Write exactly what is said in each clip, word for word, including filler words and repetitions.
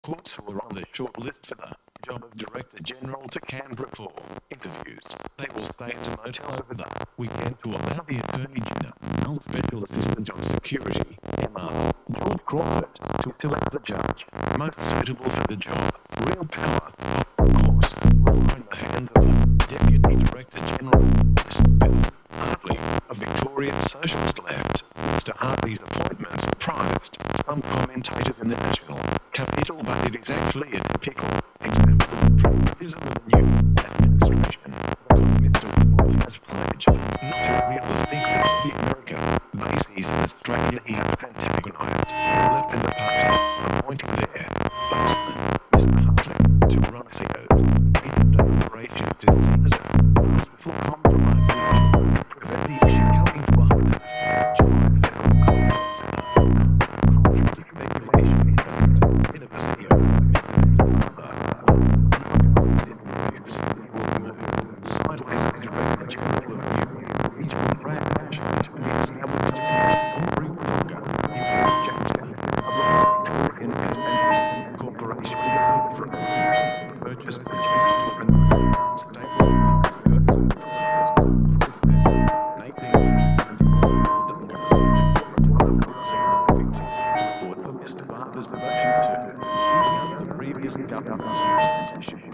Courts who are on the short list for the job of Director General to Canberra for interviews. They will stay at a motel over the weekend to allow the Attorney General, Special Assistant of Security, M R George Crawford, to select the judge most suitable for the job. Real power, of course, will lie in the hands of the Deputy Director General, Mister Bill Hartley, of Victorian Socialist Left. Mister Hartley's appointment surprised some commentators in the National Capital, but it is actually a typical example of the pragmatism of the new administration. Mister Whitmore has pledged not to reveal the secrets of the American bases in Australia he has antagonized, left in the party, appointing their spokesman, Mister Hartley, to run C E Os. Agent operations is seen as a merciful compromise to prevent the issue coming to a head. July federal conference contracting regulation doesn't in a C E O. Sideways as Director General of New Regional Branch to be established Aubrey Wonga, U S Chancellor of the Victorian Investment Corporation for purchase produce and stable goods and support for Mister Barber's promotion to the previous government's position.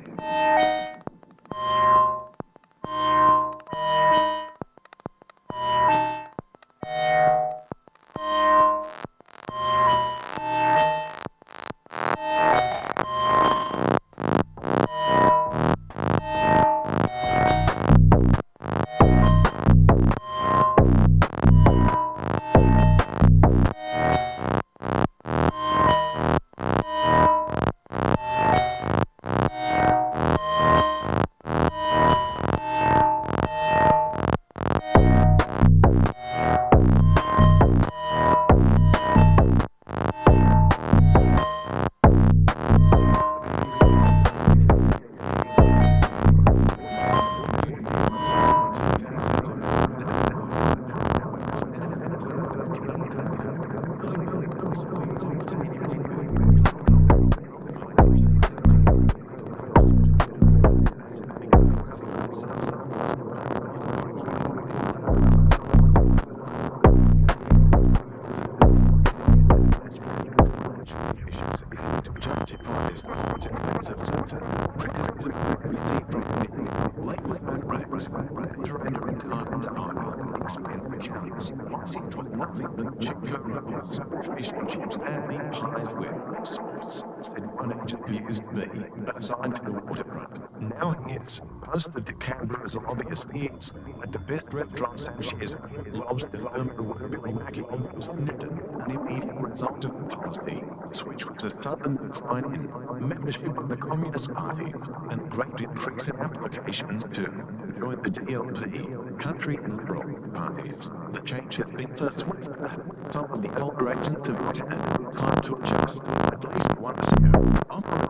Assigned to the waterfront. Now he is posted to Canberra as a lobbyist needs. At the best restaurant Sanchez loves to firm the word Billy Mackey was Newton, an immediate result of the policy, which was a sudden decline in membership of the Communist Party and great increase in applications to join the D L P, country and liberal parties. The change has been so swift that some of the elder agents have had time to adjust. At least one C E O operated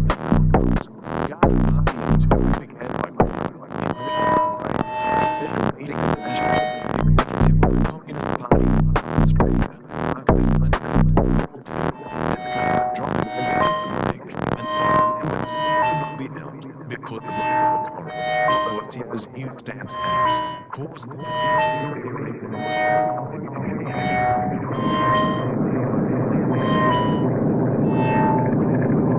new stance caused the